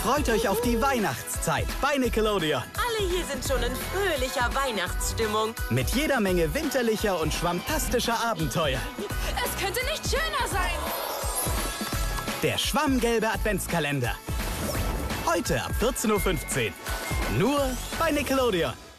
Freut euch auf die Weihnachtszeit bei Nickelodeon. Alle hier sind schon in fröhlicher Weihnachtsstimmung. Mit jeder Menge winterlicher und schwammtastischer Abenteuer. Es könnte nicht schöner sein. Der Schwammgelber Adventskalender. Heute ab 14:15 Uhr. Nur bei Nickelodeon.